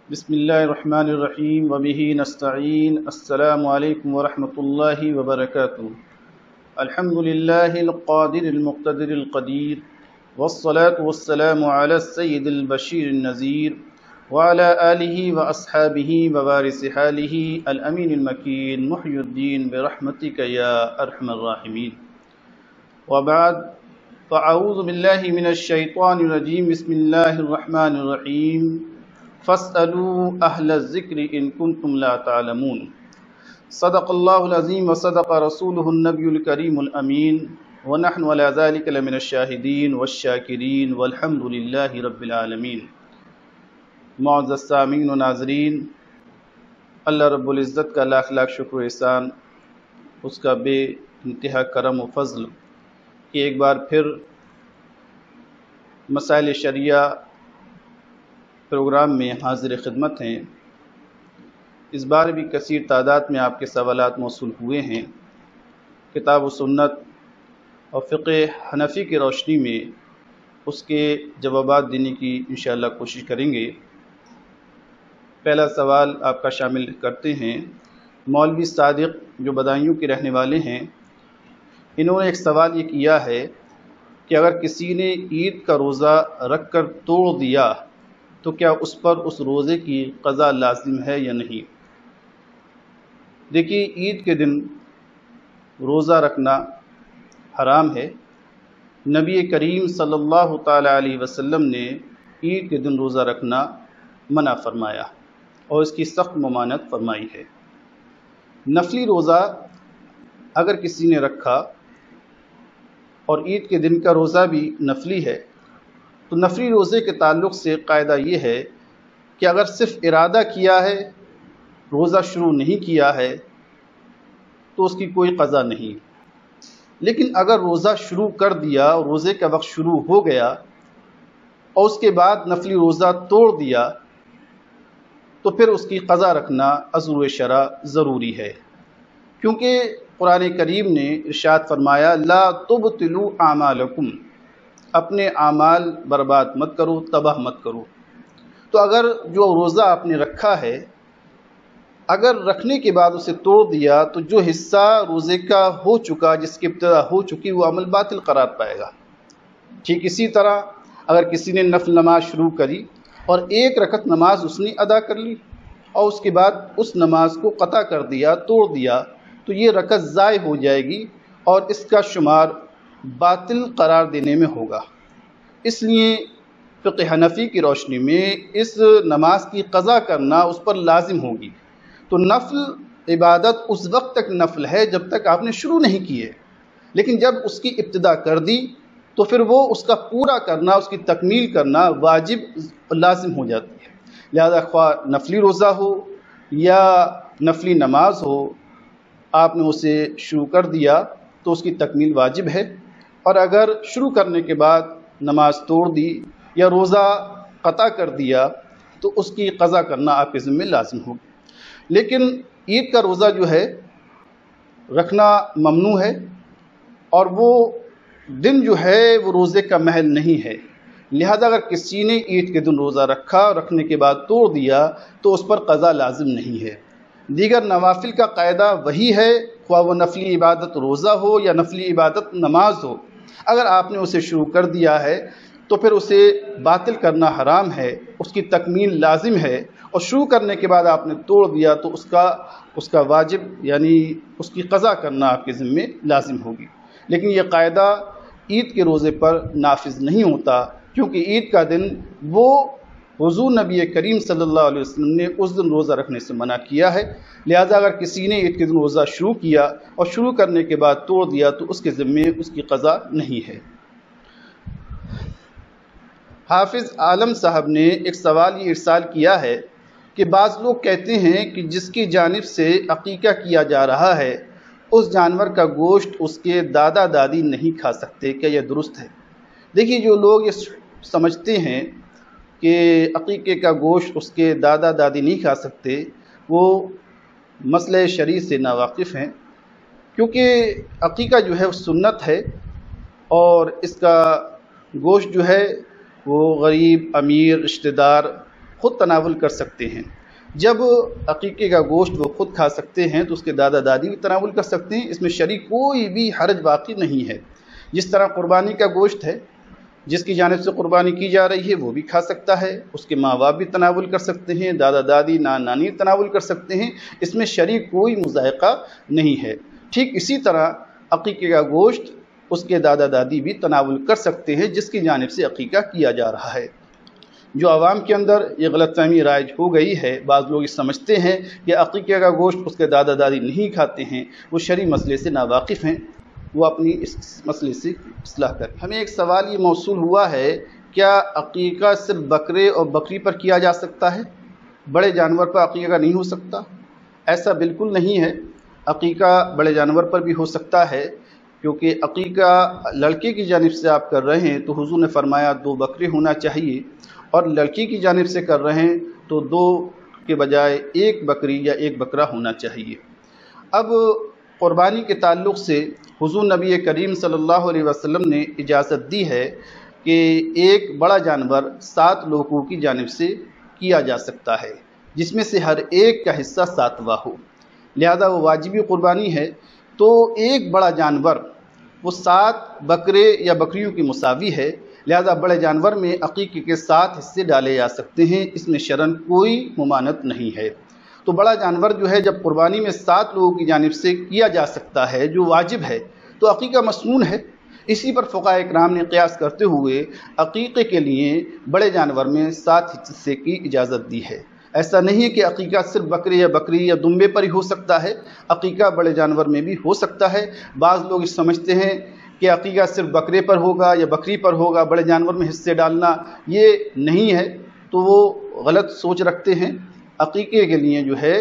بسم اللہ الرحمن الرحیم وبہ نستعین السلام علیکم ورحمۃ اللہ وبرکاتہ الحمد للہ القادر المقتدر القدیر والصلاة والسلام علی السید البشیر النذیر وعلى آلہ واصحابہ ووارث حالہ الامین المکین محی الدین برحمتک یا ارحم الراحمین وبعد فاعوذ باللہ من الشیطان الرجیم بسم اللہ الرحمن الرحیم فاسألوا أهل الذكر إن كنتم لا تعلمون صدق الله العظيم وصدق رسوله النبي الكريم الأمين ونحن على ذلك لمن الشاهدين والشاكرين والحمد لله رب العالمين. معزز سامعین و ناظرین، اللہ رب العزت کا لاکھ لاکھ شکر و احسان، اس کا بے انتہا کرم و فضل کہ ایک بار پھر مسائل شریعہ پروگرام میں حاضر خدمت ہیں. اس بار بھی کثیر تعداد میں آپ کے سوالات موصول ہوئے ہیں. کتاب و سنت اور فقہ حنفی کی روشنی میں اس کے جوابات دینے کی انشاءاللہ کوشش کریں گے. پہلا سوال آپ کا شامل کرتے ہیں مولوی صادق جو بدایوں کے رہنے والے ہیں. انہوں نے ایک سوال یہ کیا ہے کہ اگر کسی نے عید کا روزہ رکھ کر توڑ دیا تو کیا اس پر اس روزے کی قضا لازم ہے یا نہیں؟ دیکھیے، عید کے دن روزہ رکھنا حرام ہے. نبی کریم صلی اللہ تعالی علیہ وسلم نے عید کے دن روزہ رکھنا منع فرمایا اور اس کی سخت ممانعت فرمائی ہے. نفلی روزہ اگر کسی نے رکھا اور عید کے دن کا روزہ بھی نفلی ہے تو نفلی روزے کے تعلق سے قاعدہ یہ ہے کہ اگر صرف ارادہ کیا ہے، روزہ شروع نہیں کیا ہے تو اس کی کوئی قضا نہیں. لیکن اگر روزہ شروع کر دیا اور روزے کا وقت شروع ہو گیا اور اس کے بعد نفلی روزہ توڑ دیا تو پھر اس کی قضا رکھنا عذر شرع ضروری ہے، کیونکہ قرآن کریم نے ارشاد فرمایا لا تبطلوا اعمالکم، اپنے اعمال برباد مت کرو، تباہ مت کرو. تو اگر جو روزہ آپ نے رکھا ہے اگر رکھنے کے بعد اسے توڑ دیا تو جو حصہ روزے کا ہو چکا، جس کی ابتدا ہو چکی، وہ عمل باطل قرار پائے گا. ٹھیک اسی طرح اگر کسی نے نفل نماز شروع کری اور ایک رکعت نماز اس نے ادا کر لی اور اس کے بعد اس نماز کو قطع کر دیا، توڑ دیا، تو یہ رکعت ضائع ہو جائے گی اور اس کا شمار باطل قرار دینے میں ہوگا. اس لیے فقہ حنفی کی روشنی میں اس نماز کی قضا کرنا اس پر لازم ہوگی. تو نفل عبادت اس وقت تک نفل ہے جب تک آپ نے شروع نہیں کی ہے، لیکن جب اس کی ابتدا کر دی تو پھر وہ اس کا پورا کرنا، اس کی تکمیل کرنا واجب لازم ہو جاتی ہے. لہذا خواہ نفلی روزہ ہو یا نفلی نماز ہو، آپ نے اسے شروع کر دیا تو اس کی تکمیل واجب ہے. اور اگر شروع کرنے کے بعد نماز توڑ دی یا روزہ قطع کر دیا تو اس کی قضا کرنا آپ کے ذمہ لازم ہوگی. لیکن عید کا روزہ جو ہے رکھنا ممنوع ہے اور وہ دن جو ہے وہ روزے کا محل نہیں ہے. لہذا اگر کسی نے عید کے دن روزہ رکھا اور رکھنے کے بعد توڑ دیا تو اس پر قضا لازم نہیں ہے. دیگر نوافل کا قاعدہ وہی ہے، خواہ وہ نفلی عبادت روزہ ہو یا نفلی عبادت نماز ہو. اگر آپ نے اسے شروع کر دیا ہے تو پھر اسے باطل کرنا حرام ہے، اس کی تکمیل لازم ہے. اور شروع کرنے کے بعد آپ نے توڑ دیا تو اس کا واجب یعنی اس کی قضا کرنا آپ کے ذمے لازم ہوگی. لیکن یہ قاعدہ عید کے روزے پر نافذ نہیں ہوتا، کیونکہ عید کا دن وہ حضور نبی کریم صلی اللہ علیہ وسلم نے اس دن روزہ رکھنے سے منع کیا ہے. لہذا اگر کسی نے عید کے دن روزہ شروع کیا اور شروع کرنے کے بعد توڑ دیا تو اس کے ذمے اس کی قضا نہیں ہے. حافظ عالم صاحب نے ایک سوال یہ ارسال کیا ہے کہ بعض لوگ کہتے ہیں کہ جس کی جانب سے عقیقہ کیا جا رہا ہے اس جانور کا گوشت اس کے دادا دادی نہیں کھا سکتے، کیا یہ درست ہے؟ دیکھیے، جو لوگ یہ سمجھتے ہیں کہ عقیقے کا گوشت اس کے دادا دادی نہیں کھا سکتے وہ مسئلہ شرعی سے ناواقف ہیں، کیونکہ عقیقہ جو ہے وہ سنت ہے اور اس کا گوشت جو ہے وہ غریب، امیر، رشتہ دار خود تناول کر سکتے ہیں۔ جب عقیقے کا گوشت وہ خود کھا سکتے ہیں تو اس کے دادا دادی بھی تناول کر سکتے ہیں، اس میں شرعی کوئی بھی حرج باقی نہیں ہے۔ جس طرح قربانی کا گوشت ہے، جس کی جانب سے قربانی کی جا رہی ہے وہ بھی کھا سکتا ہے، اس کے ماں باپ بھی تناول کر سکتے ہیں، دادا دادی نانا نانی تناول کر سکتے ہیں، اس میں شرعی کوئی مذائقہ نہیں ہے۔ ٹھیک اسی طرح عقیقے کا گوشت اس کے دادا دادی بھی تناول کر سکتے ہیں جس کی جانب سے عقیقہ کیا جا رہا ہے۔ جو عوام کے اندر یہ غلط فہمی رائج ہو گئی ہے، بعض لوگ یہ سمجھتے ہیں کہ عقیقے کا گوشت اس کے دادا دادی نہیں کھاتے ہیں، وہ شرعی مسئلے سے ناواقف ہیں، وہ اپنی اس مسئلے سے اصلاح کریں۔ ہمیں ایک سوال یہ موصول ہوا ہے، کیا عقیقہ صرف بکرے اور بکری پر کیا جا سکتا ہے، بڑے جانور پر عقیقہ نہیں ہو سکتا؟ ایسا بالکل نہیں ہے، عقیقہ بڑے جانور پر بھی ہو سکتا ہے، کیونکہ عقیقہ لڑکے کی جانب سے آپ کر رہے ہیں تو حضور نے فرمایا 2 بکرے ہونا چاہیے، اور لڑکی کی جانب سے کر رہے ہیں تو 2 کے بجائے 1 بکری یا 1 بکرا ہونا چاہیے۔ اب قربانی کے تعلق سے حضور نبی کریم صلی اللہ علیہ وسلم نے اجازت دی ہے کہ ایک بڑا جانور 7 لوگوں کی جانب سے کیا جا سکتا ہے، جس میں سے ہر ایک کا حصہ 7واں ہو، لہذا وہ واجبی قربانی ہے۔ تو ایک بڑا جانور وہ 7 بکرے یا بکریوں کی مساوی ہے، لہذا بڑے جانور میں عقیقے کے 7 حصے ڈالے جا سکتے ہیں، اس میں شرعاً کوئی ممانعت نہیں ہے۔ تو بڑا جانور جو ہے جب قربانی میں 7 لوگوں کی جانب سے کیا جا سکتا ہے جو واجب ہے تو عقیقہ مسنون ہے۔ اسی پر فقہاء کرام نے قیاس کرتے ہوئے عقیقے کے لیے بڑے جانور میں 7 حصے کی اجازت دی ہے۔ ایسا نہیں ہے کہ عقیقہ صرف بکرے یا بکری یا دمبے پر ہی ہو سکتا ہے، عقیقہ بڑے جانور میں بھی ہو سکتا ہے۔ بعض لوگ اس سمجھتے ہیں کہ عقیقہ صرف بکرے پر ہوگا یا بکری پر ہوگا، بڑے جانور میں حصے ڈالنا یہ نہیں ہے، تو وہ غلط سوچ رکھتے ہیں۔ عقیقے کے لیے جو ہے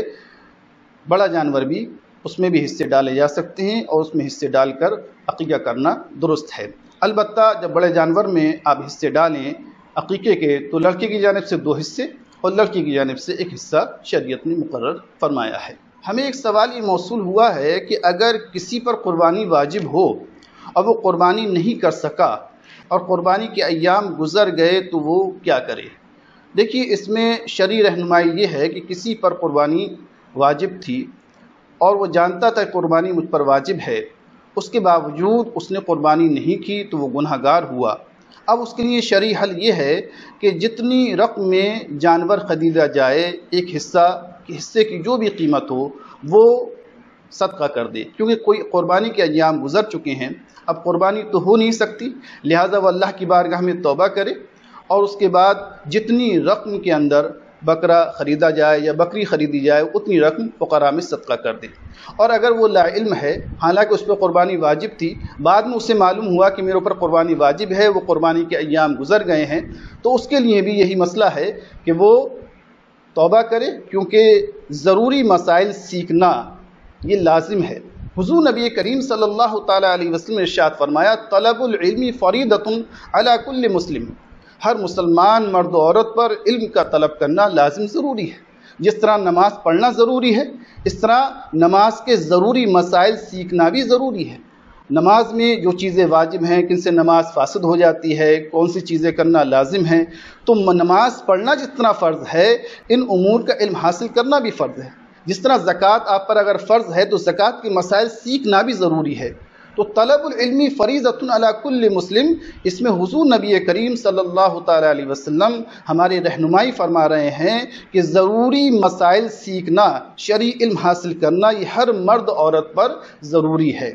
بڑا جانور بھی اس میں بھی حصے ڈالے جا سکتے ہیں اور اس میں حصے ڈال کر عقیقہ کرنا درست ہے۔ البتہ جب بڑے جانور میں آپ حصے ڈالیں عقیقے کے تو لڑکے کی جانب سے 2 حصے اور لڑکی کی جانب سے 1 حصہ شریعت نے مقرر فرمایا ہے۔ ہمیں ایک سوال یہ موصول ہوا ہے کہ اگر کسی پر قربانی واجب ہو اور وہ قربانی نہیں کر سکا اور قربانی کے ایام گزر گئے تو وہ کیا کرے؟ دیکھیے، اس میں شرعی رہنمائی یہ ہے کہ کسی پر قربانی واجب تھی اور وہ جانتا تھا قربانی مجھ پر واجب ہے، اس کے باوجود اس نے قربانی نہیں کی تو وہ گناہ گار ہوا۔ اب اس کے لیے شرعی حل یہ ہے کہ جتنی رقم میں جانور خریدا جائے، ایک حصے کی جو بھی قیمت ہو وہ صدقہ کر دے، کیونکہ کوئی قربانی کے ایام گزر چکے ہیں، اب قربانی تو ہو نہیں سکتی، لہٰذا وہ اللہ کی بارگاہ میں توبہ کرے اور اس کے بعد جتنی رقم کے اندر بکرا خریدا جائے یا بکری خریدی جائے اتنی رقم فقراء میں صدقہ کر دے۔ اور اگر وہ لا علم ہے، حالانکہ اس پہ قربانی واجب تھی، بعد میں اسے معلوم ہوا کہ میرے اوپر قربانی واجب ہے، وہ قربانی کے ایام گزر گئے ہیں، تو اس کے لیے بھی یہی مسئلہ ہے کہ وہ توبہ کرے، کیونکہ ضروری مسائل سیکھنا یہ لازم ہے۔ حضور نبی کریم صلی اللہ تعالیٰ علیہ وسلم نے ارشاد فرمایا، طلب العلم فریضۃ علی کل مسلم، ہر مسلمان مرد و عورت پر علم کا طلب کرنا لازم ضروری ہے۔ جس طرح نماز پڑھنا ضروری ہے، اس طرح نماز کے ضروری مسائل سیکھنا بھی ضروری ہے۔ نماز میں جو چیزیں واجب ہیں، کن سے نماز فاسد ہو جاتی ہے، کون سی چیزیں کرنا لازم ہیں، تو نماز پڑھنا جتنا فرض ہے، ان امور کا علم حاصل کرنا بھی فرض ہے۔ جس طرح زکوٰۃ آپ پر اگر فرض ہے تو زکوٰۃ کے مسائل سیکھنا بھی ضروری ہے۔ تو طلب العلم فریضۃ علی کل مسلم، اس میں حضور نبی کریم صلی اللہ تعالیٰ علیہ وسلم ہماری رہنمائی فرما رہے ہیں کہ ضروری مسائل سیکھنا، شرعی علم حاصل کرنا یہ ہر مرد عورت پر ضروری ہے۔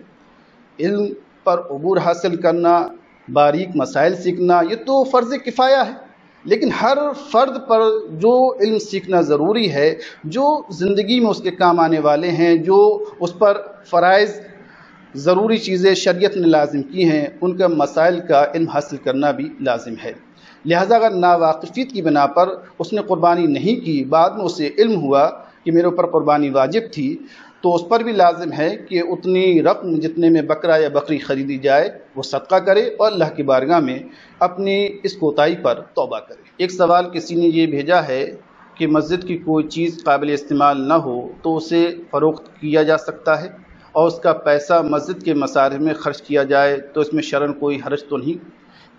علم پر عبور حاصل کرنا، باریک مسائل سیکھنا یہ تو فرض کفایہ ہے، لیکن ہر فرد پر جو علم سیکھنا ضروری ہے، جو زندگی میں اس کے کام آنے والے ہیں، جو اس پر فرائض ضروری چیزیں شریعت نے لازم کی ہیں، ان کا مسائل کا علم حاصل کرنا بھی لازم ہے۔ لہذا اگر ناواقفیت کی بنا پر اس نے قربانی نہیں کی، بعد میں اسے علم ہوا کہ میرے اوپر قربانی واجب تھی، تو اس پر بھی لازم ہے کہ اتنی رقم جتنے میں بکرا یا بکری خریدی جائے وہ صدقہ کرے اور اللہ کی بارگاہ میں اپنی اس کوتاہی پر توبہ کرے۔ ایک سوال کسی نے یہ بھیجا ہے کہ مسجد کی کوئی چیز قابل استعمال نہ ہو تو اسے فروخت کیا جا سکتا ہے اور اس کا پیسہ مسجد کے مصارف میں خرچ کیا جائے تو اس میں شرعاً کوئی حرج تو نہیں؟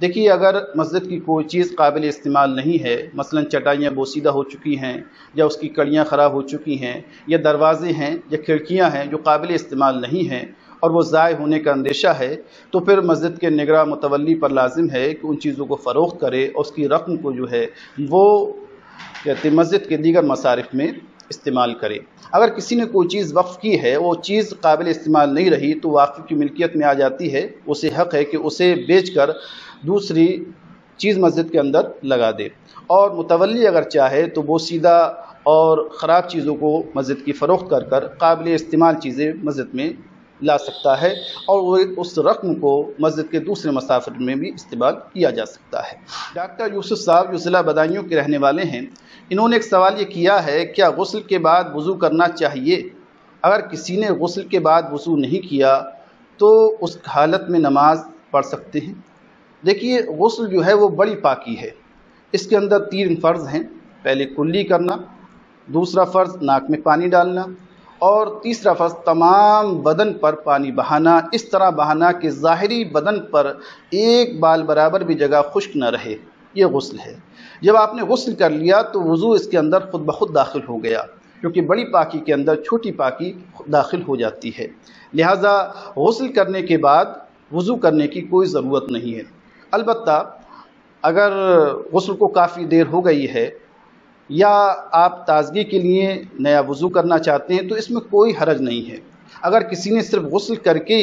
देखिए अगर मस्जिद की कोई चीज़ काबिल इस्तेमाल नहीं है, मसलन चटाइयाँ बोसीदा हो चुकी हैं या उसकी कड़ियाँ ख़राब हो चुकी हैं या दरवाज़े हैं या खिड़कियाँ हैं जो काबिल इस्तेमाल नहीं हैं और वो ज़ाय होने का अंदेशा है, तो फिर मस्जिद के निगरां मुतवल्ली पर लाजिम है कि उन चीज़ों को फ़रोख्त करे और उसकी रकम को जो है वो कहते मस्जिद के दीगर मसारिफ में इस्तेमाल करे। अगर किसी ने कोई चीज़ वक्फ़ की है, वो चीज़ काबिल इस्तेमाल नहीं रही, तो वाक़िफ़ की मिल्कियत में आ जाती है, उसे हक़ है कि उसे बेचकर दूसरी चीज़ मस्जिद के अंदर लगा दे। और मुतवल्ली अगर चाहे तो वो सीधा और ख़राब चीज़ों को मस्जिद की फ़रोख्त कर कर काबिल इस्तेमाल चीज़ें मस्जिद में ला सकता है और वो उस रकम को मस्जिद के दूसरे मसाफिर में भी इस्तेमाल किया जा सकता है। डॉक्टर यूसुफ साहब जो ज़िला बदायूं के रहने वाले हैं, इन्होंने एक सवाल ये किया है, क्या गुस्ल के बाद वज़ू करना चाहिए? अगर किसी ने गुस्ल के बाद वज़ू नहीं किया तो उस हालत में नमाज पढ़ सकते हैं? देखिए गुस्ल जो है वो बड़ी पाकी है, इसके अंदर 3 फ़र्ज़ हैं। पहले कुल्ली करना, दूसरा फ़र्ज़ नाक में पानी डालना और तीसरा फ़र्ज़ तमाम बदन पर पानी बहाना, इस तरह बहाना कि ज़ाहिरी बदन पर एक बाल बराबर भी जगह खुश्क न रहे। ये गुस्ल है। जब आपने गुस्ल कर लिया तो वज़ू इसके अंदर ख़ुद ब ख़ुद दाखिल हो गया, क्योंकि बड़ी पाकी के अंदर छोटी पाकी दाखिल हो जाती है। लिहाजा गुस्ल करने के बाद वज़ू करने की कोई ज़रूरत नहीं है। अलबत्ता अगर गुस्ल को काफ़ी देर हो गई है या आप ताज़गी के लिए नया वज़ू करना चाहते हैं तो इसमें कोई हरज नहीं है। अगर किसी ने सिर्फ गुस्ल करके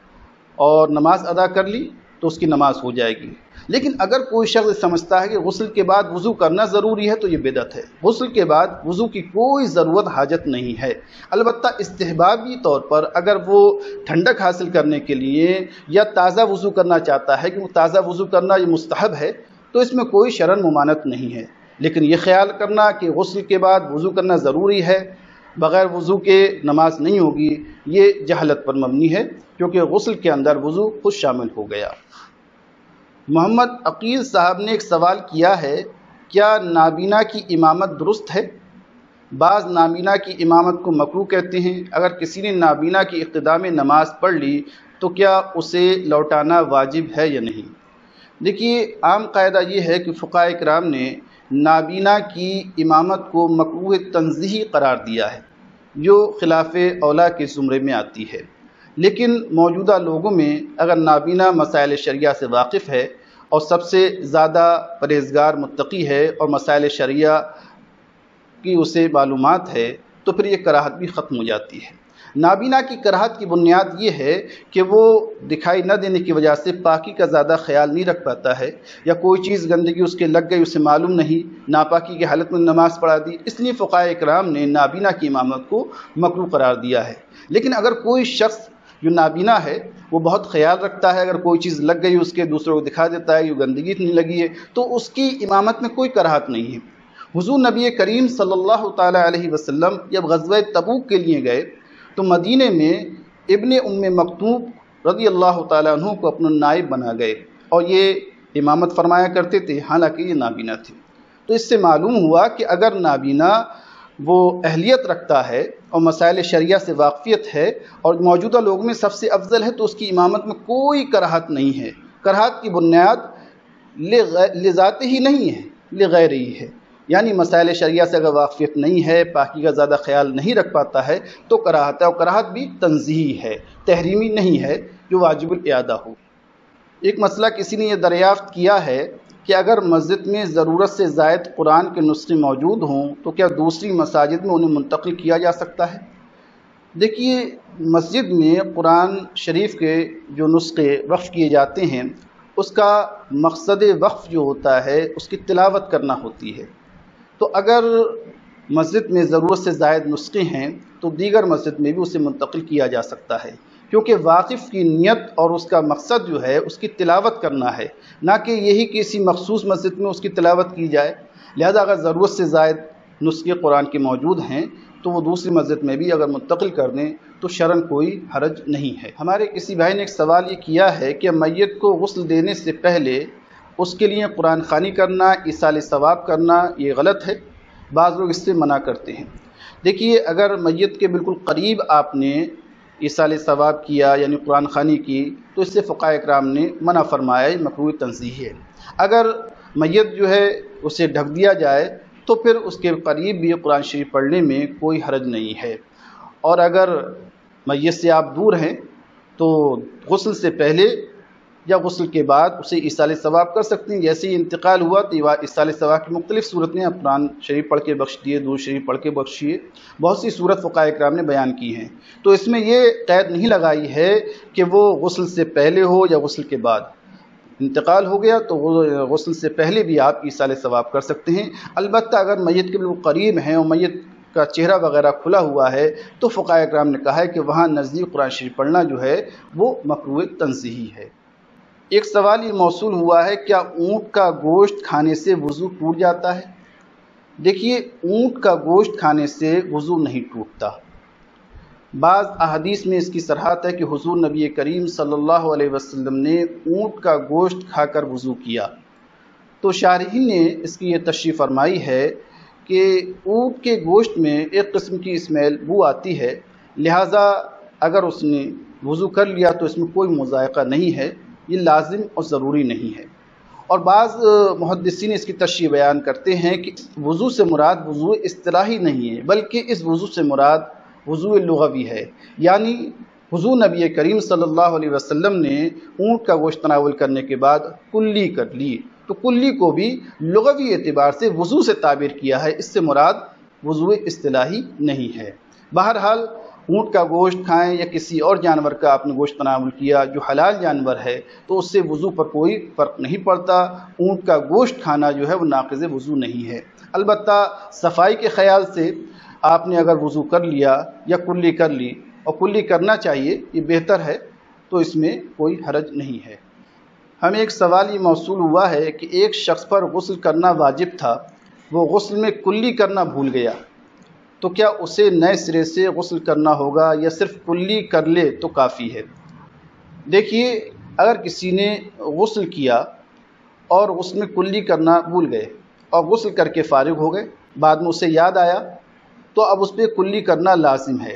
और नमाज अदा कर ली तो उसकी नमाज हो जाएगी। लेकिन अगर कोई शख्स समझता है कि गुस्ल के बाद वज़ू करना ज़रूरी है तो ये बिदअत है। गुस्ल के बाद वज़ू की कोई ज़रूरत हाजत नहीं है। अलबत्ता इस्तिहबाबी तौर पर अगर वो ठंडक हासिल करने के लिए या ताज़ा वज़ू करना चाहता है कि वो ताज़ा वज़ू करना ये मुस्तहब है, तो इसमें कोई शरन मुमानत नहीं है। लेकिन ये ख्याल करना कि गुस्ल के बाद वज़ू करना ज़रूरी है, बग़ैर वज़ू के नमाज नहीं होगी, ये जहलत पर मबनी है, क्योंकि गुस्ल के अंदर वज़ू खुद शामिल हो गया। मोहम्मद अकील साहब ने एक सवाल किया है, क्या नाबीना की इमामत दुरुस्त है? बाज़ नाबीना की इमामत को मकरूह कहते हैं। अगर किसी ने नाबीना की इक़्तिदा में नमाज पढ़ ली तो क्या उसे लौटाना वाजिब है या नहीं? देखिए आम कायदा ये है कि फ़ुक़हा इकराम ने नाबीना की इमामत को मकरूह तंज़ीही करार दिया है, जो खिलाफ़े औला के ज़ुमरे में आती है। लेकिन मौजूदा लोगों में अगर नाबीना मसाइल शरिया से वाकिफ़ है और सबसे ज़्यादा परहेज़गार मुत्तकी है और मसाइल शरिया की उसे मालूमात है, तो फिर ये कराहत भी ख़त्म हो जाती है। नाबीना की कराहत की बुनियाद ये है कि वो दिखाई न देने की वजह से पाकी का ज़्यादा ख्याल नहीं रख पाता है, या कोई चीज़ गंदगी उसके लग गई उसे मालूम नहीं, नापाकी की हालत में नमाज़ पढ़ा दी, इसलिए फ़ुक़हा इकराम ने नाबीना की इमामत को मकरूह करार दिया है। लेकिन अगर कोई शख्स जो नाबीना है वो बहुत ख्याल रखता है, अगर कोई चीज़ लग गई उसके दूसरों को दिखा देता है, ये गंदगी इतनी लगी है, तो उसकी इमामत में कोई कराहत नहीं है। हुज़ूर नबी करीम सल्लल्लाहु ताला अलैहि वसल्लम जब ग़ज़वा तबूक के लिए गए तो मदीने में इब्ने उम्मे मक्तूम रज़ी अल्लाह ताला अन्हु को अपना नाइब बना गए और ये इमामत फरमाया करते थे, हालांकि ये नाबीना थे। तो इससे मालूम हुआ कि अगर नाबीना वो अहलियत रखता है और मसाइल शरिया से वाक़फ़ियत है और मौजूदा लोगों में सबसे अफजल है, तो उसकी इमामत में कोई कराहत नहीं है। कराहत की बुनियाद लिज़ाते ही नहीं है, लिग़ैर ही है। यानी मसाइल शरिया से अगर वाक़फ़ियत नहीं है, पाकी का ज़्यादा ख्याल नहीं रख पाता है, तो कराहत है, और कराहत भी तंज़ीही है, तहरीमी नहीं है जो वाजिबुल इआदा हो। एक मसला किसी ने यह दरियाफ़्त किया है कि अगर मस्जिद में ज़रूरत से ज़ायद कुरान के नुस्खे मौजूद हों तो क्या दूसरी मसाजिद में उन्हें मुंतक़िल किया जा सकता है? देखिए मस्जिद में कुरान शरीफ के जो नुस्खे वक़्फ़ किए जाते हैं, उसका मकसद वक़्फ़ जो होता है उसकी तिलावत करना होती है। तो अगर मस्जिद में ज़रूरत से ज़ायद नुस्खे हैं तो दीगर मस्जिद में भी उसे मुंतक़िल किया जा सकता है, क्योंकि वाक़िफ़ की नियत और उसका मकसद जो है उसकी तिलावत करना है, ना कि यही किसी मखसूस मस्जिद में उसकी तिलावत की जाए। लिहाजा अगर ज़रूरत से ज़ायद नुस्खे कुरान के मौजूद हैं तो वो दूसरी मस्जिद में भी अगर मुंतक़िल कर दें तो शरन कोई हरज नहीं है। हमारे किसी भाई ने एक सवाल ये किया है कि मैयत को गुस्ल देने से पहले उसके लिए कुरान ख़वानी करना, इसाले सवाब करना, ये गलत है। बाज़ लोग इससे मना करते हैं। देखिए अगर मैयत के बिल्कुल करीब आपने ایصال ثواب کیا یعنی قرآن خوانی کی تو اس سے فقہاء کرام نے منع فرمایا، یہ مکروہ تنزیہی ہے۔ اگر میت جو ہے اسے ڈھک دیا جائے تو پھر اس کے قریب بھی قرآن شریف پڑھنے میں کوئی حرج نہیں ہے۔ اور اگر میت سے آپ دور ہیں تو غسل سے پہلے یا غسل کے بعد اسے ایصال ثواب کر سکتے ہیں۔ جیسے ہی انتقال ہوا تو ایصال ثواب کی مختلف صورتیں، قرآن شریف پڑھ کے بخش دیے، درود شریف پڑھ کے بخشیے، بہت سی صورت فقہاء کرام نے بیان کی ہیں۔ تو اس میں یہ قید نہیں لگائی ہے کہ وہ غسل سے پہلے ہو یا غسل کے بعد۔ انتقال ہو گیا تو غسل سے پہلے بھی آپ ایصال ثواب کر سکتے ہیں۔ البتہ اگر میت کے بالکل قریب ہیں اور میت کا چہرہ وغیرہ کھلا ہوا ہے تو فقہاء کرام نے کہا ہے کہ وہاں نزدیک قرآن شریف پڑھنا جو ہے وہ مکروہ تنزیہی ہے۔ ایک سوال یہ موصول ہوا ہے، کیا اونٹ کا گوشت کھانے سے وضو ٹوٹ جاتا ہے؟ دیکھیے، اونٹ کا گوشت کھانے سے وضو نہیں ٹوٹتا۔ بعض احادیث میں اس کی صراحت ہے کہ حضور نبی کریم صلی اللہ علیہ وسلم نے اونٹ کا گوشت کھا کر وضو کیا۔ تو شارحین نے اس کی یہ تشریح فرمائی ہے کہ اونٹ کے گوشت میں ایک قسم کی اسمیل بو آتی ہے، لہٰذا اگر اس نے وضو کر لیا تو اس میں کوئی مذائقہ نہیں ہے، یہ لازم اور ضروری نہیں ہے۔ اور بعض محدثین اس کی تشریح بیان کرتے ہیں کہ وضو سے مراد وضو اصطلاحی نہیں ہے، بلکہ اس وضو سے مراد وضو لغوی ہے، یعنی حضور نبی کریم صلی اللہ علیہ وسلم نے اونٹ کا گوشت تناول کرنے کے بعد کلی کر لی، تو کلی کو بھی لغوی اعتبار سے وضو سے تعبیر کیا ہے، اس سے مراد وضو اصطلاحی نہیں ہے۔ بہرحال اونٹ کا گوشت کھائیں یا کسی اور جانور کا آپ نے گوشت تناول کیا جو حلال جانور ہے تو اس سے وضو پر کوئی فرق نہیں پڑتا۔ اونٹ کا گوشت کھانا جو ہے وہ ناقض وضو نہیں ہے۔ البتہ صفائی کے خیال سے آپ نے اگر وضو کر لیا یا کلی کر لی، اور کلی کرنا چاہیے، یہ بہتر ہے، تو اس میں کوئی حرج نہیں ہے۔ ہمیں ایک سوال یہ موصول ہوا ہے کہ ایک شخص پر غسل کرنا واجب تھا، وہ غسل میں کلی کرنا بھول گیا، تو کیا اسے نئے سرے سے غسل کرنا ہوگا یا صرف کلی کر لے تو کافی ہے؟ دیکھیے، اگر کسی نے غسل کیا اور غسل میں کلی کرنا بھول گئے اور غسل کر کے فارغ ہو گئے، بعد میں اسے یاد آیا تو اب اس پہ کلی کرنا لازم ہے۔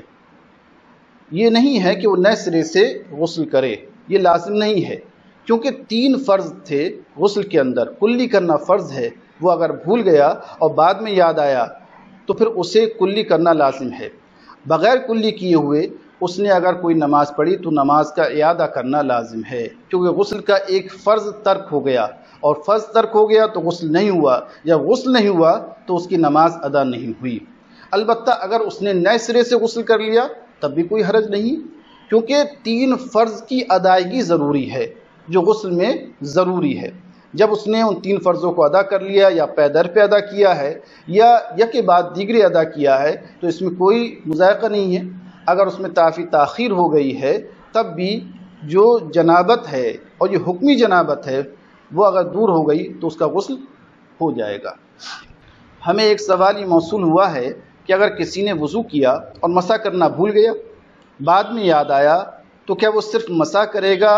یہ نہیں ہے کہ وہ نئے سرے سے غسل کرے، یہ لازم نہیں ہے، کیونکہ 3 فرض تھے غسل کے اندر، کلی کرنا فرض ہے، وہ اگر بھول گیا اور بعد میں یاد آیا تو پھر اسے کلی کرنا لازم ہے۔ بغیر کلی کیے ہوئے اس نے اگر کوئی نماز پڑھی تو نماز کا اعادہ کرنا لازم ہے، کیونکہ غسل کا ایک فرض ترک ہو گیا، اور فرض ترک ہو گیا تو غسل نہیں ہوا، یا غسل نہیں ہوا تو اس کی نماز ادا نہیں ہوئی۔ البتہ اگر اس نے نئے سرے سے غسل کر لیا تب بھی کوئی حرج نہیں، کیونکہ 3 فرض کی ادائیگی ضروری ہے جو غسل میں ضروری ہے۔ جب اس نے ان 3 فرضوں کو ادا کر لیا، یا پے در پہ ادا کیا ہے یا یکے بعد دیگرے ادا کیا ہے، تو اس میں کوئی مذائقہ نہیں ہے۔ اگر اس میں کافی تاخیر ہو گئی ہے تب بھی جو جنابت ہے اور یہ حکمی جنابت ہے وہ اگر دور ہو گئی تو اس کا غسل ہو جائے گا۔ ہمیں ایک سوال یہ موصول ہوا ہے کہ اگر کسی نے وضو کیا اور مسح کرنا بھول گیا، بعد میں یاد آیا، تو کیا وہ صرف مسح کرے گا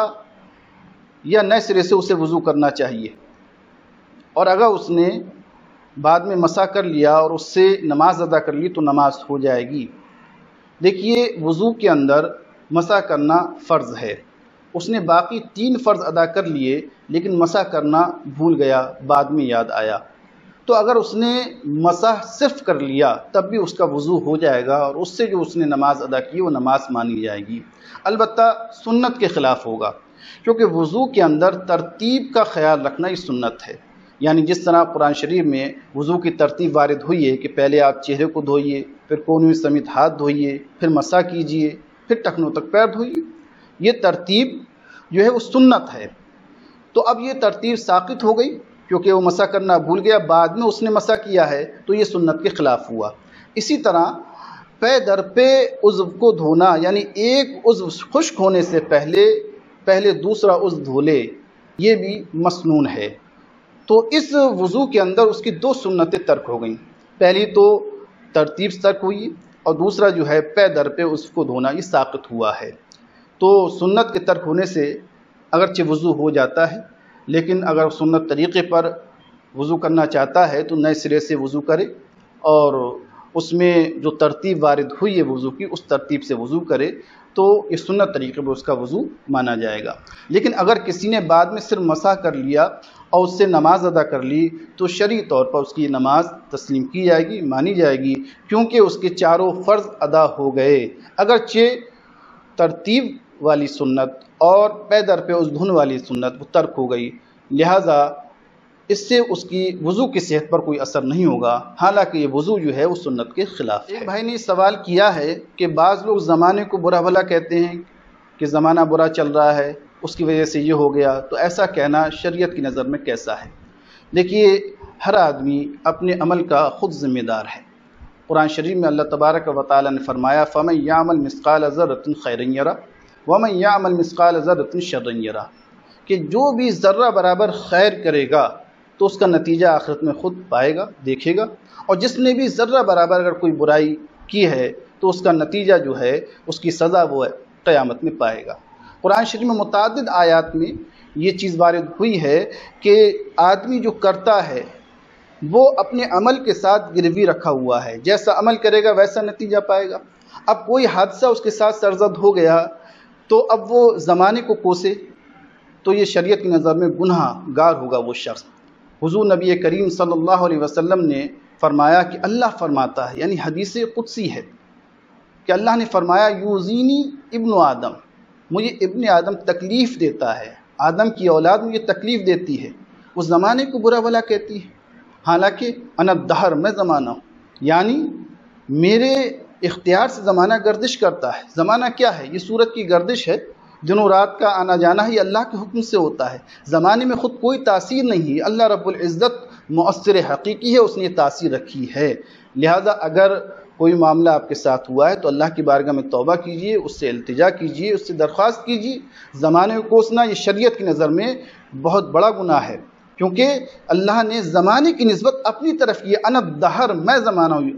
یا نئے سرے سے اسے وضو کرنا چاہیے؟ اور اگر اس نے بعد میں مسح کر لیا اور اس سے نماز ادا کر لی تو نماز ہو جائے گی؟ دیکھیے، وضو کے اندر مسح کرنا فرض ہے، اس نے باقی 3 فرض ادا کر لیے لیکن مسح کرنا بھول گیا، بعد میں یاد آیا، تو اگر اس نے مسح صرف کر لیا تب بھی اس کا وضو ہو جائے گا، اور اس سے جو اس نے نماز ادا کی وہ نماز مانی جائے گی۔ البتہ سنت کے خلاف ہوگا، کیونکہ وضو کے اندر ترتیب کا خیال رکھنا یہ سنت ہے۔ یعنی جس طرح قرآن شریف میں وضو کی ترتیب وارد ہوئی ہے کہ پہلے آپ چہرے کو دھوئیے، پھر کونوں سمیت ہاتھ دھوئیے، پھر مسح کیجئے، پھر ٹخنوں تک پیر دھوئیے، یہ ترتیب جو ہے وہ سنت ہے۔ تو اب یہ ترتیب ساقط ہو گئی کیونکہ وہ مسح کرنا بھول گیا، بعد میں اس نے مسح کیا ہے، تو یہ سنت کے خلاف ہوا۔ اسی طرح پے در پہ عضو کو دھونا، یعنی ایک عضو خشک ہونے سے پہلے دوسرا عضو دھو لے، یہ بھی مسنون ہے۔ تو اس وضو کے اندر اس کی 2 سنتیں ترک ہو گئیں، پہلی تو ترتیب ترک ہوئی اور دوسرا جو ہے پے در پہ اس کو دھونا یہ ساقط ہوا ہے۔ تو سنت کے ترک ہونے سے اگرچہ وضو ہو جاتا ہے، لیکن اگر سنت طریقے پر وضو کرنا چاہتا ہے تو نئے سرے سے وضو کرے اور اس میں جو ترتیب وارد ہوئی ہے وضو کی اس ترتیب سے وضو کرے تو یہ سنت طریقے پر اس کا وضو مانا جائے گا۔ لیکن اگر کسی نے بعد میں صرف مسح کر لیا اور اس سے نماز ادا کر لی تو شرعی طور پر اس کی نماز تسلیم کی جائے گی، مانی جائے گی، کیونکہ اس کے چاروں فرض ادا ہو گئے۔ اگرچہ ترتیب والی سنت اور پے در پہ اس دھن والی سنت وہ ترک ہو گئی، لہٰذا اس سے اس کی وضو کی صحت پر کوئی اثر نہیں ہوگا، حالانکہ یہ وضو جو ہے وہ سنت کے خلاف ہے۔ ایک بھائی نے سوال کیا ہے کہ بعض لوگ زمانے کو برا بھلا کہتے ہیں کہ زمانہ برا چل رہا ہے، اس کی وجہ سے یہ ہو گیا، تو ایسا کہنا شریعت کی نظر میں کیسا ہے؟ دیکھیے، ہر آدمی اپنے عمل کا خود ذمہ دار ہے۔ قرآن شریف میں اللہ تبارک و تعالیٰ نے فرمایا فَمَن يَعْمَلْ مِثْقَالَ ذَرَّةٍ خَيْرًا يَرَهُ وَمَن يَعْمَلْ مِثْقَالَ ذَرَّةٍ شَرًّا يَرَهُ، کہ جو بھی ذرہ برابر خیر کرے گا تو اس کا نتیجہ آخرت میں خود پائے گا، دیکھے گا، اور جس نے بھی ذرہ برابر اگر کوئی برائی کی ہے تو اس کا نتیجہ جو ہے اس کی سزا وہ ہے قیامت میں پائے گا۔ قرآن شریف میں متعدد آیات میں یہ چیز وارد ہوئی ہے کہ آدمی جو کرتا ہے وہ اپنے عمل کے ساتھ گروی رکھا ہوا ہے، جیسا عمل کرے گا ویسا نتیجہ پائے گا۔ اب کوئی حادثہ اس کے ساتھ سرزد ہو گیا تو اب وہ زمانے کو کوسے تو یہ شریعت کی نظر میں گناہ گار ہوگا وہ شخص۔ حضور نبی کریم صلی اللہ علیہ وسلم نے فرمایا کہ اللہ فرماتا ہے، یعنی حدیث قدسی ہے کہ اللہ نے فرمایا یوزینی ابن آدم، مجھے ابن آدم تکلیف دیتا ہے، آدم کی اولاد مجھے تکلیف دیتی ہے، اس زمانے کو برا بھلا کہتی ہے، حالانکہ انا الدہر، میں زمانہ ہوں، یعنی میرے اختیار سے زمانہ گردش کرتا ہے۔ زمانہ کیا ہے؟ یہ سورج کی گردش ہے، دن و رات کا آنا جانا ہی اللہ کے حکم سے ہوتا ہے، زمانے میں خود کوئی تاثیر نہیں ہے، اللہ رب العزت مؤثر حقیقی ہے، اس نے تاثیر رکھی ہے۔ لہذا اگر کوئی معاملہ آپ کے ساتھ ہوا ہے تو اللہ کی بارگاہ میں توبہ کیجئے، اس سے التجا کیجئے، اس سے درخواست کیجئے۔ زمانے کو کوسنا یہ شریعت کی نظر میں بہت بڑا گناہ ہے، کیونکہ اللہ نے زمانے کی نسبت اپنی طرف کی، انا الدہر، میں زمانہ ہوں،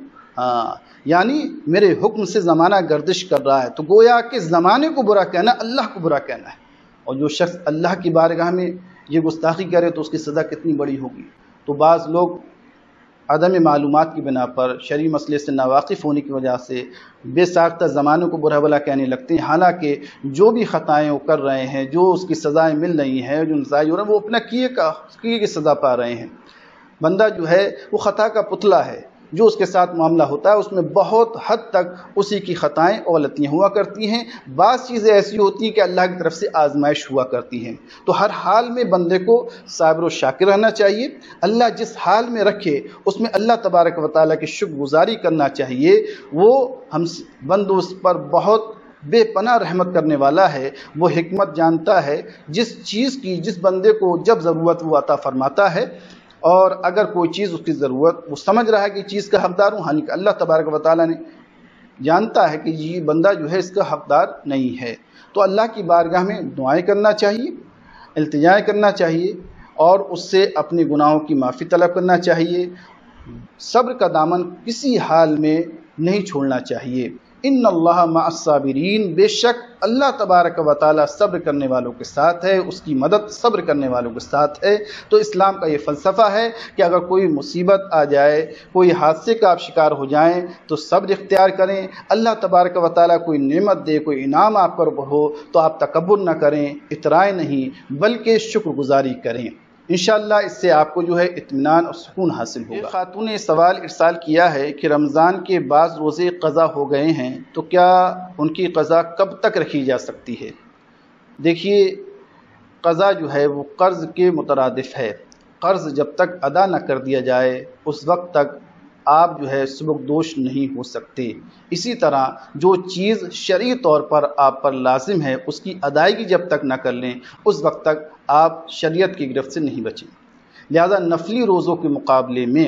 یعنی میرے حکم سے زمانہ گردش کر رہا ہے، تو گویا کہ زمانے کو برا کہنا اللہ کو برا کہنا ہے، اور جو شخص اللہ کی بارگاہ میں یہ گستاخی کرے تو اس کی سزا کتنی بڑی ہوگی۔ تو بعض لوگ عدم معلومات کی بنا پر، شرعی مسئلے سے ناواقف ہونے کی وجہ سے بے ساختہ زمانوں کو برا بھلا کہنے لگتے ہیں، حالانکہ جو بھی خطائیں وہ کر رہے ہیں، جو اس کی سزائیں مل رہی ہیں، جو نتائج ہو رہے ہیں، وہ اپنا کیے کی سزا پا رہے ہیں۔ بندہ جو ہے وہ خطا کا پتلا ہے، جو اس کے ساتھ معاملہ ہوتا ہے اس میں بہت حد تک اسی کی خطائیں اور غلطیاں ہوا کرتی ہیں۔ بعض چیزیں ایسی ہوتی ہیں کہ اللہ کی طرف سے آزمائش ہوا کرتی ہیں، تو ہر حال میں بندے کو صابر و شاکر رہنا چاہیے، اللہ جس حال میں رکھے اس میں اللہ تبارک و تعالیٰ کی شکر گزاری کرنا چاہیے۔ وہ ہم بندوں اس پر بہت بے پناہ رحمت کرنے والا ہے، وہ حکمت جانتا ہے، جس چیز کی جس بندے کو جب ضرورت وہ عطا فرماتا ہے، اور اگر کوئی چیز اس کی ضرورت وہ سمجھ رہا ہے کہ چیز کا حقدار ہوں، حالانکہ اللہ تبارک و تعالیٰ نے جانتا ہے کہ یہ بندہ جو ہے اس کا حقدار نہیں ہے، تو اللہ کی بارگاہ میں دعائیں کرنا چاہیے، التجائیں کرنا چاہیے، اور اس سے اپنے گناہوں کی معافی طلب کرنا چاہیے۔ صبر کا دامن کسی حال میں نہیں چھوڑنا چاہیے۔ ان اللہ مع الصابرین، بے شک اللہ تبارک و تعالیٰ صبر کرنے والوں کے ساتھ ہے، اس کی مدد صبر کرنے والوں کے ساتھ ہے۔ تو اسلام کا یہ فلسفہ ہے کہ اگر کوئی مصیبت آ جائے، کوئی حادثے کا آپ شکار ہو جائیں تو صبر اختیار کریں، اللہ تبارک و تعالیٰ کوئی نعمت دے، کوئی انعام آپ پر ہو تو آپ تکبر نہ کریں، اترائیں نہیں، بلکہ شکر گزاری کریں، انشاءاللہ اس سے آپ کو جو ہے اطمینان اور سکون حاصل ہوگا۔ ایک خاتون نے سوال ارسال کیا ہے کہ رمضان کے بعض روزے قضا ہو گئے ہیں تو کیا ان کی قضا کب تک رکھی جا سکتی ہے؟ دیکھیے، قضا جو ہے وہ قرض کے مترادف ہے، قرض جب تک ادا نہ کر دیا جائے اس وقت تک آپ جو ہے سبکدوش نہیں ہو سکتے۔ اسی طرح جو چیز شرعی طور پر آپ پر لازم ہے اس کی ادائیگی جب تک نہ کر لیں اس وقت تک آپ شریعت کی گرفت سے نہیں بچیں۔ لہذا نفلی روزوں کے مقابلے میں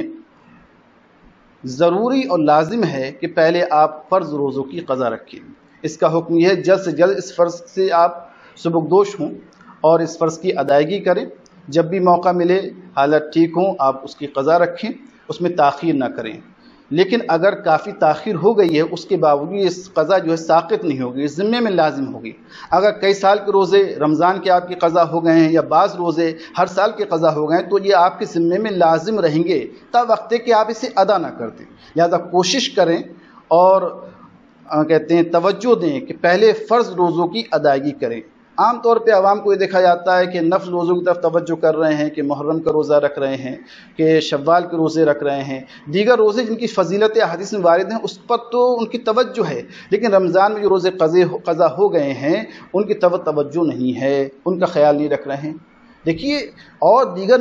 ضروری اور لازم ہے کہ پہلے آپ فرض روزوں کی قضا رکھیں۔ اس کا حکم یہ ہے جلد سے جلد اس فرض سے آپ سبکدوش ہوں اور اس فرض کی ادائیگی کریں، جب بھی موقع ملے، حالت ٹھیک ہوں، آپ اس کی قضا رکھیں، اس میں تاخیر نہ کریں۔ لیکن اگر کافی تاخیر ہو گئی ہے اس کے باوجود یہ قضا جو ہے ساقط نہیں ہوگی، ذمے میں لازم ہوگی۔ اگر کئی سال کے روزے رمضان کے آپ کی قضا ہو گئے ہیں یا بعض روزے ہر سال کے قضا ہو گئے ہیں تو یہ آپ کے ذمے میں لازم رہیں گے تا وقت کہ آپ اسے ادا نہ کر دیں۔ لہذا کوشش کریں اور کہتے ہیں توجہ دیں کہ پہلے فرض روزوں کی ادائیگی کریں۔ عام طور پہ عوام کو یہ دیکھا جاتا ہے کہ نفل روزوں کی طرف توجہ کر رہے ہیں، کہ محرم کا روزہ رکھ رہے ہیں، کہ شوال کے روزے رکھ رہے ہیں، دیگر روزے جن کی فضیلت حدیث میں وارد ہیں اس پر تو ان کی توجہ ہے، لیکن رمضان میں جو روزے قضا ہو گئے ہیں ان کی توجہ نہیں ہے، ان کا خیال نہیں رکھ رہے ہیں۔ دیکھیے، اور دیگر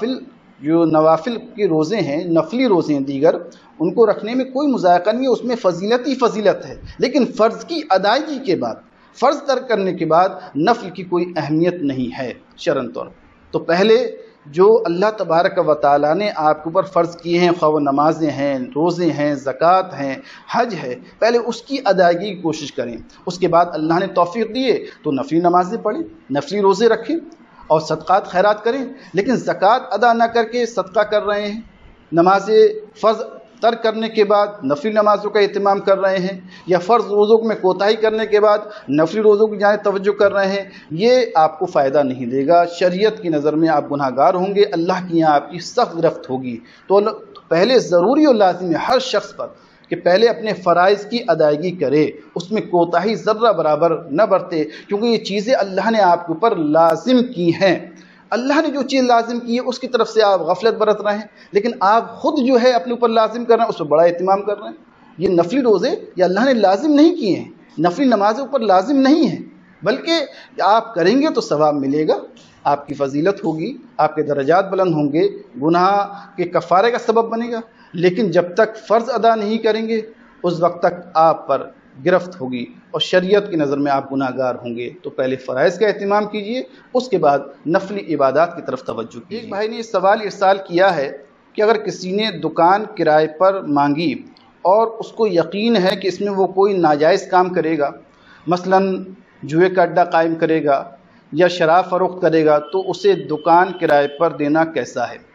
نوافل کے روزے ہیں، نفلی روزے ہیں دیگر، ان کو رکھنے میں کوئی مذائقہ نہیں ہے، اس میں فضیلت ہی فضیلت ہے، لیکن فرض کی ادائیگی کے بعد، فرض ترک کرنے کے بعد نفل کی کوئی اہمیت نہیں ہے شرعاً طور۔ تو پہلے جو اللہ تبارک و تعالیٰ نے آپ کے اوپر فرض کیے ہیں، خواہ وہ نمازیں ہیں، روزے ہیں، زکوٰۃ ہیں، حج ہے، پہلے اس کی ادائیگی کی کوشش کریں۔ اس کے بعد اللہ نے توفیق دیے تو نفلی نمازیں پڑھیں، نفلی روزے رکھیں اور صدقات خیرات کریں، لیکن زکوٰۃ ادا نہ کر کے صدقہ کر رہے ہیں، نماز فرض ترک کرنے کے بعد نفلی نمازوں کا اہتمام کر رہے ہیں، یا فرض روزوں میں کوتاہی کرنے کے بعد نفلی روزوں کی جانب توجہ کر رہے ہیں، یہ آپ کو فائدہ نہیں دے گا۔ شریعت کی نظر میں آپ گناہ گار ہوں گے، اللہ کی یہاں آپ کی سخت گرفت ہوگی۔ تو پہلے ضروری اور لازم ہے ہر شخص پر کہ پہلے اپنے فرائض کی ادائیگی کرے، اس میں کوتاہی ذرہ برابر نہ برتے، کیونکہ یہ چیزیں اللہ نے آپ کے اوپر لازم کی ہیں۔ اللہ نے جو چیز لازم کی ہے اس کی طرف سے آپ غفلت برت رہے ہیں، لیکن آپ خود جو ہے اپنے اوپر لازم کر رہے ہیں، اس پر بڑا اہتمام کر رہے ہیں۔ یہ نفلی روزے یہ اللہ نے لازم نہیں کیے ہیں، نفلی نمازیں اوپر لازم نہیں ہیں، بلکہ آپ کریں گے تو ثواب ملے گا، آپ کی فضیلت ہوگی، آپ کے درجات بلند ہوں گے، گناہ کے کفارے کا سبب بنے گا۔ لیکن جب تک فرض ادا نہیں کریں گے اس وقت تک آپ پر گرفت ہوگی اور شریعت کی نظر میں آپ گناہ گار ہوں گے۔ تو پہلے فرائض کا اہتمام کیجئے، اس کے بعد نفلی عبادات کی طرف توجہ کیجئے۔ ایک بھائی نے یہ سوال ارسال کیا ہے کہ اگر کسی نے دکان کرائے پر مانگی اور اس کو یقین ہے کہ اس میں وہ کوئی ناجائز کام کرے گا، مثلا جوئے کا اڈہ قائم کرے گا یا شراب فروخت کرے گا، تو اسے دکان کرائے پر دینا کیسا ہے؟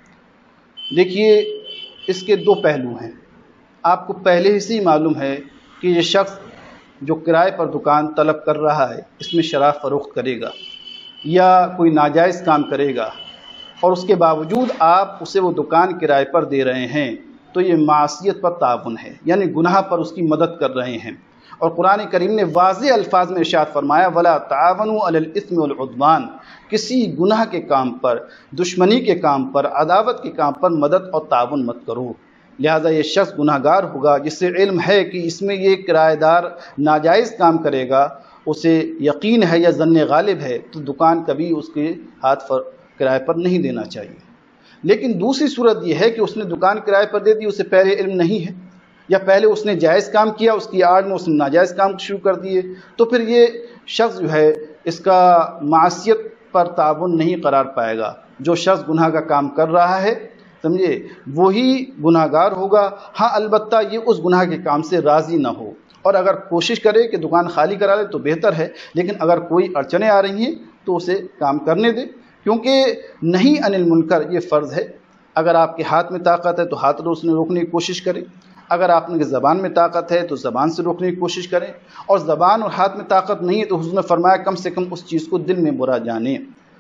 دیکھیے، اس کے دو پہلو ہیں۔ آپ کو پہلے ہی سے معلوم ہے کہ یہ شخص جو کرائے پر دکان طلب کر رہا ہے اس میں شراب فروخت کرے گا یا کوئی ناجائز کام کرے گا، اور اس کے باوجود آپ اسے وہ دکان کرائے پر دے رہے ہیں، تو یہ معصیت پر تعاون ہے، یعنی گناہ پر اس کی مدد کر رہے ہیں۔ اور قرآن کریم نے واضح الفاظ میں ارشاد فرمایا، وَلَا تَعَاوَنُوا عَلَى الْإِثْمِ وَالْعُدْوَانِ، کسی گناہ کے کام پر، دشمنی کے کام پر، عداوت کے کام پر مدد اور تعاون مت کرو۔ لہٰذا یہ شخص گناہ گار ہوگا جس سے علم ہے کہ اس میں یہ کرایہ دار ناجائز کام کرے گا، اسے یقین ہے یا ظن غالب ہے، تو دکان کبھی اس کے ہاتھ پر کرائے پر نہیں دینا چاہیے۔ لیکن دوسری صورت یہ ہے کہ اس نے دکان کرائے پر دے دی، اسے پہلے علم نہیں ہے، یا پہلے اس نے جائز کام کیا، اس کی آڑ میں اس نے ناجائز کام شروع کر دیے، تو پھر یہ شخص جو ہے اس کا معصیت پر تعاون نہیں قرار پائے گا۔ جو شخص گناہ کا کام کر رہا ہے، سمجھے، وہی گناہ گار ہوگا۔ ہاں، البتہ یہ اس گناہ کے کام سے راضی نہ ہو، اور اگر کوشش کرے کہ دکان خالی کرا لے تو بہتر ہے، لیکن اگر کوئی اڑچنیں آ رہی ہیں تو اسے کام کرنے دے، کیونکہ نہیں عن المنکر یہ فرض ہے۔ اگر آپ کے ہاتھ میں طاقت ہے تو ہاتھ سے روکنے کی کوشش کریں، اگر آپ کی زبان میں طاقت ہے تو زبان سے روکنے کی کوشش کریں، اور زبان اور ہاتھ میں طاقت نہیں ہے تو حضور نے فرمایا کم سے کم اس چیز کو دل میں برا جانیں۔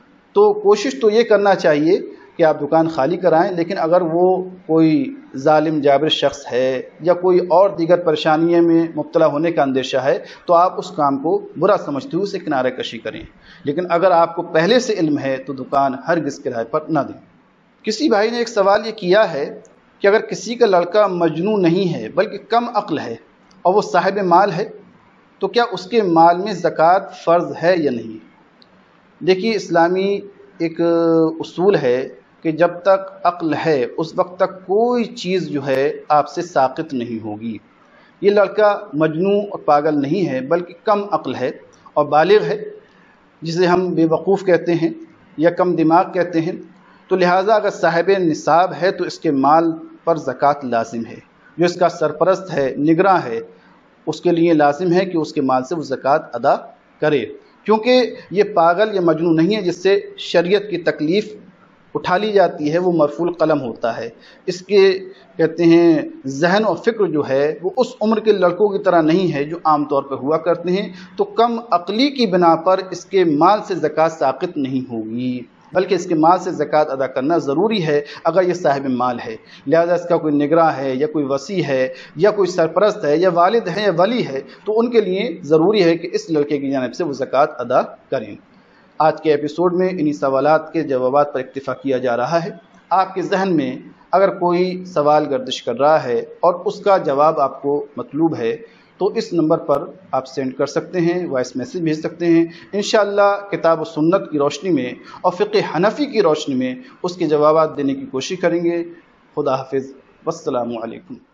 تو کوشش تو یہ کرنا چاہیے کہ آپ دکان خالی کرائیں، لیکن اگر وہ کوئی ظالم جابر شخص ہے یا کوئی اور دیگر پریشانیوں میں مبتلا ہونے کا اندیشہ ہے تو آپ اس کام کو برا سمجھتے ہوئے اسے کنارہ کشی کریں، لیکن اگر آپ کو پہلے سے علم ہے تو دکان ہرگز کرائے پر نہ دیں۔ کسی بھائی نے ایک سوال یہ کیا ہے کہ اگر کسی کا لڑکا مجنون نہیں ہے بلکہ کم عقل ہے اور وہ صاحب مال ہے تو کیا اس کے مال میں زکوٰۃ فرض ہے یا نہیں؟ دیکھیے، اسلامی ایک اصول ہے کہ جب تک عقل ہے اس وقت تک کوئی چیز جو ہے آپ سے ساقط نہیں ہوگی۔ یہ لڑکا مجنون اور پاگل نہیں ہے بلکہ کم عقل ہے اور بالغ ہے، جسے ہم بے وقوف کہتے ہیں یا کم دماغ کہتے ہیں، تو لہٰذا اگر صاحب نصاب ہے تو اس کے مال پر زکوٰۃ لازم ہے۔ جو اس کا سرپرست ہے، نگراں ہے، اس کے لیے لازم ہے کہ اس کے مال سے وہ زکوٰۃ ادا کرے، کیونکہ یہ پاگل یا مجنون نہیں ہے جس سے شریعت کی تکلیف اٹھا لی جاتی ہے وہ مرفوع القلم ہوتا ہے۔ اس کے کہتے ہیں ذہن اور فکر جو ہے وہ اس عمر کے لڑکوں کی طرح نہیں ہے جو عام طور پہ ہوا کرتے ہیں، تو کم عقلی کی بنا پر اس کے مال سے زکوٰۃ ساقط نہیں ہوگی، بلکہ اس کے مال سے زکوٰۃ ادا کرنا ضروری ہے اگر یہ صاحب مال ہے۔ لہذا اس کا کوئی نگراں ہے یا کوئی وصی ہے یا کوئی سرپرست ہے یا والد ہے یا ولی ہے، تو ان کے لیے ضروری ہے کہ اس لڑکے کی جانب سے وہ زکوٰۃ ادا کریں۔ آج کے ایپیسوڈ میں انہی سوالات کے جوابات پر اکتفا کیا جا رہا ہے۔ آپ کے ذہن میں اگر کوئی سوال گردش کر رہا ہے اور اس کا جواب آپ کو مطلوب ہے تو اس نمبر پر آپ سینڈ کر سکتے ہیں، وائس میسیج بھیج سکتے ہیں۔ انشاءاللہ کتاب و سنت کی روشنی میں اور فقہ حنفی کی روشنی میں اس کے جوابات دینے کی کوشش کریں گے۔ خدا حافظ، والسلام علیکم۔